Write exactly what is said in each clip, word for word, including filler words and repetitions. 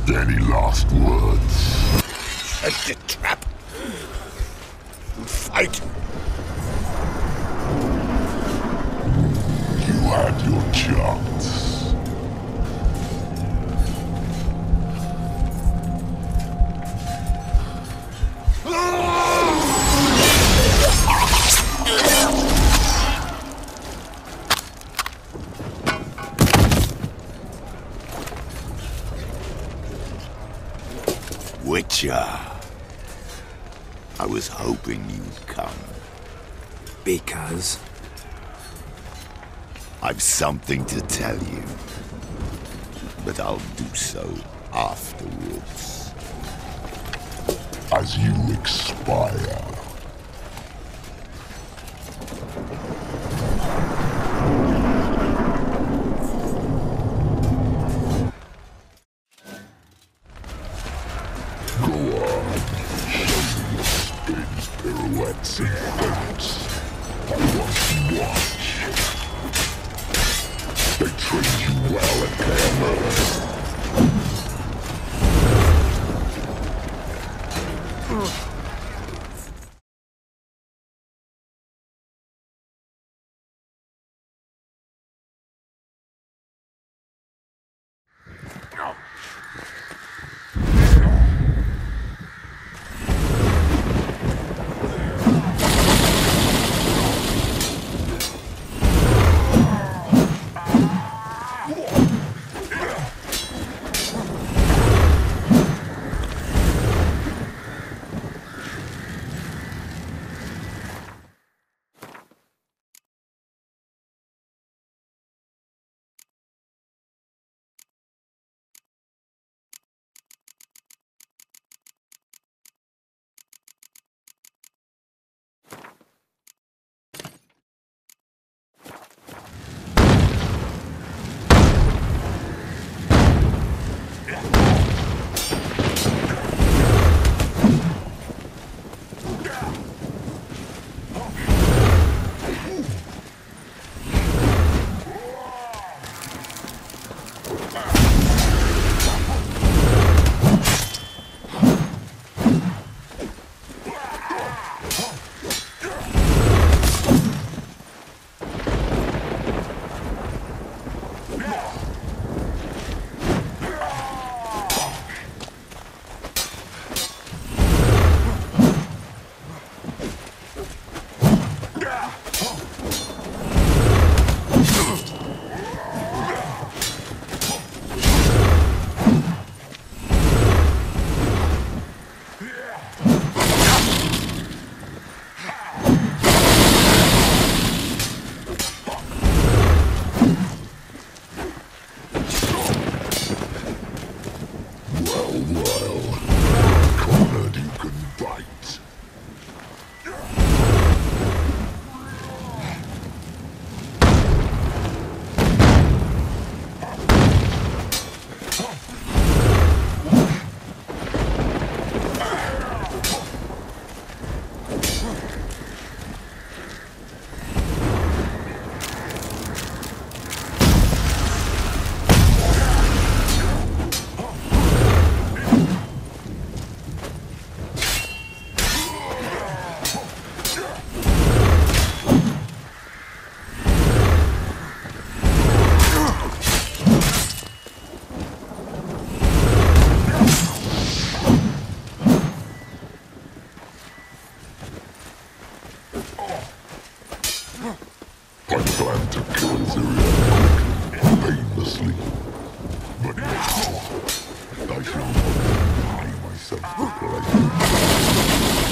Any last words? Set the trap. Fight. You had your chance. Witcher. I was hoping you'd come. Because? I've something to tell you. But I'll do so afterwards. As you expire. Pirouettes and feints. I want to watch. They trained you well at Camelot. I planned to kill Zuriel quickly, painlessly. But now, I shall not deny myself before I do.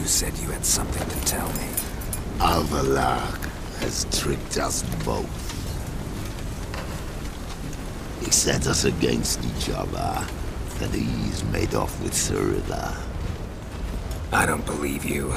You said you had something to tell me. Alvalark has tricked us both. He set us against each other, and he's made off with Cyrilla. I don't believe you.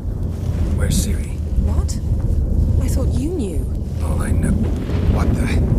Where's Siri? What? I thought you knew. All I know... What the...